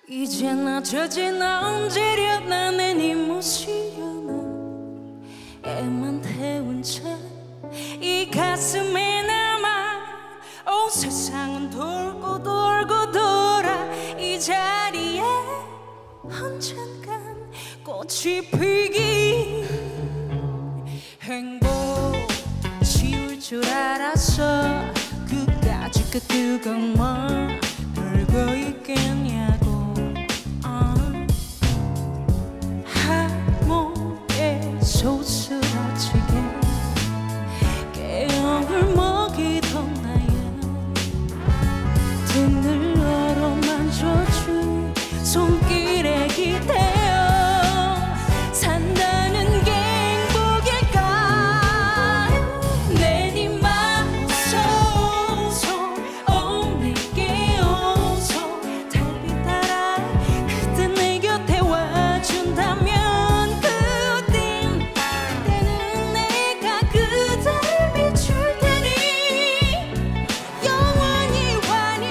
이제 낮춰지나 언제려나 내 네 모시려나 애만 태운 채 이 가슴에 남아 온 세상은 돌고 돌고 돌아 이 자리에 언젠간 꽃이 피기 행복 지울 줄 알았어 끝까지 그 뜨거운 맘 들고 있겠냐고 하모에 소스라치게 깨움을 먹이던 나의 등을 얼어 만져준 손길에 기대어 산다는 게 행복일까 내 네 맘속 내게 오소 달빛 따라 그때 내 곁에 와준다면 그때는 내가 그댈 비출 테니 영원히 환히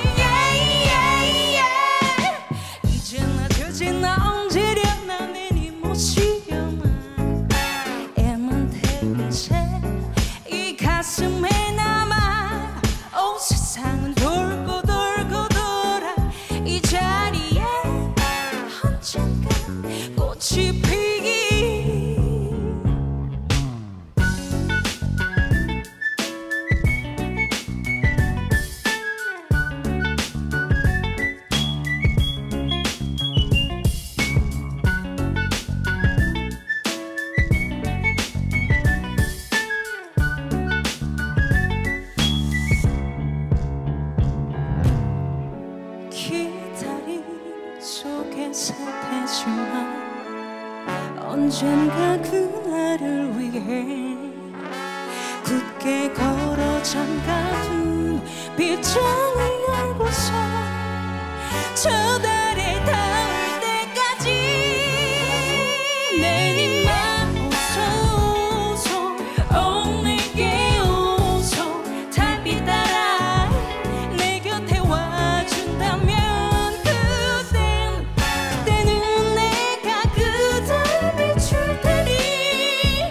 이제 낮춰지나 언제려나 내 네 모시려나 애만 태운 채 이 가슴에 남아 온 세상은 돌고 돌고 돌아 이 자리에 언젠간 꽃이 피기 기다림 속에서 되지만 언젠가 그날을 위해 굳게 걸어 잠가둔 빗장을 열고서 저 달에 닿을 때까지 내 네 맘속 내게 오소 달빛 따라 내 곁에 와준다면 그때는 내가 그댈 비출 테니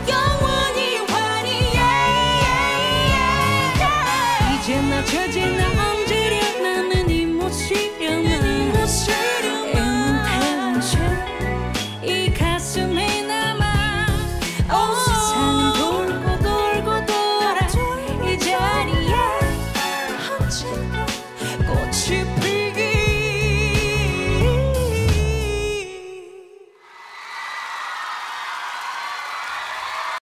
영원히 환히 이제 낮춰지나